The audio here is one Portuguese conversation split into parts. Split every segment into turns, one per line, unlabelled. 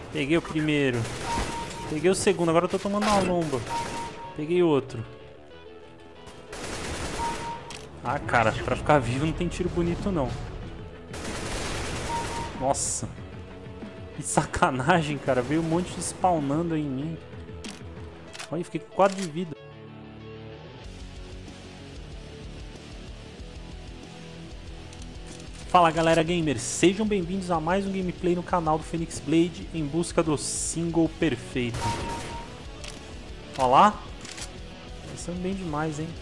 Peguei o primeiro. Peguei o segundo, agora eu tô tomando uma lomba. Peguei outro. Ah, cara, pra ficar vivo não tem tiro bonito, não. Nossa. Que sacanagem, cara. Veio um monte de spawnando em mim. Olha, fiquei com 4 de vida. Fala, galera gamer, sejam bem-vindos a mais um gameplay no canal do Phoenix Blade em busca do single perfeito. Olha lá. Pensando bem demais, hein?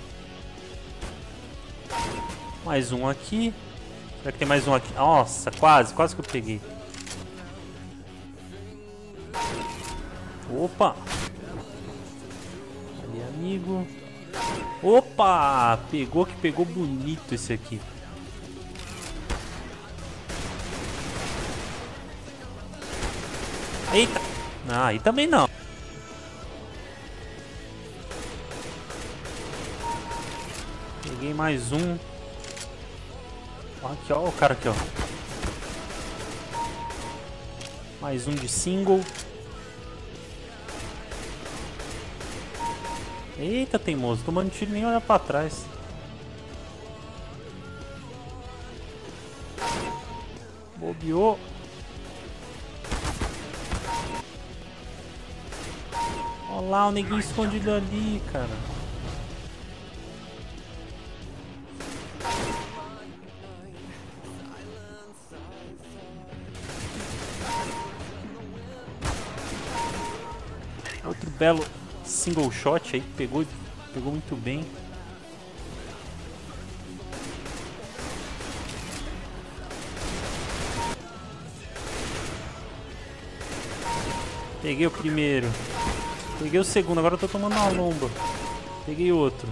Mais um aqui. Será que tem mais um aqui? Nossa, quase que eu peguei. Opa! Ali, amigo. Opa! Pegou bonito esse aqui. Eita! Ah, aí também não. Peguei mais um. Aqui, ó, o cara aqui, ó. Mais um de single. Eita, teimoso, tomando tiro nem olha pra trás. Bobeou. Olha lá o neguinho escondido ali, cara. Outro belo single shot aí, pegou muito bem. Peguei o primeiro. Peguei o segundo, agora eu tô tomando uma lomba. Peguei outro.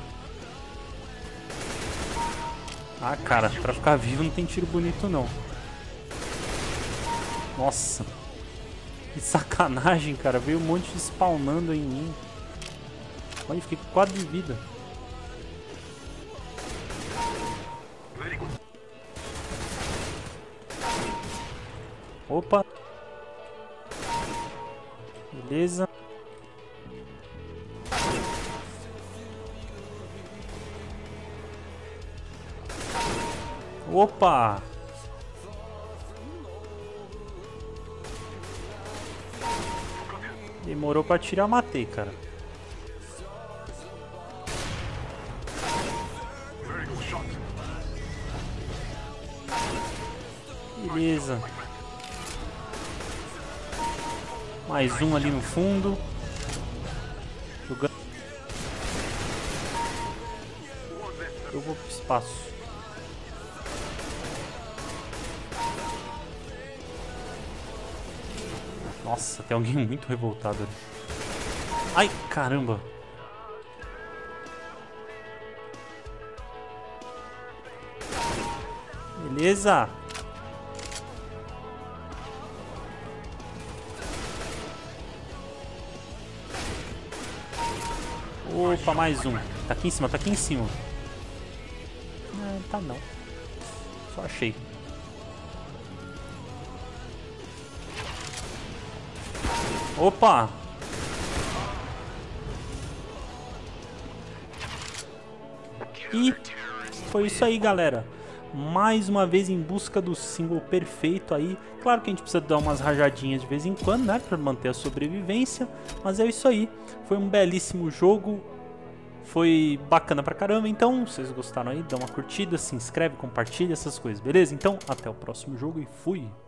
Ah, cara, pra ficar vivo não tem tiro bonito, não. Nossa. Que sacanagem, cara. Veio um monte de spawnando em mim. Olha, fiquei com 4 de vida. Opa. Beleza. Opa! Demorou pra tirar, matei, cara. Beleza. Mais um ali no fundo. Jogando. Eu vou pro espaço. Nossa, tem alguém muito revoltado ali. Ai, caramba. Beleza. Opa, mais um. Tá aqui em cima, tá aqui em cima. Não, tá não. Só achei. Opa! E foi isso aí, galera. Mais uma vez em busca do single perfeito aí. Claro que a gente precisa dar umas rajadinhas de vez em quando, né? Pra manter a sobrevivência. Mas é isso aí. Foi um belíssimo jogo. Foi bacana pra caramba. Então, se vocês gostaram aí, dá uma curtida, se inscreve, compartilha essas coisas, beleza? Então, até o próximo jogo e fui!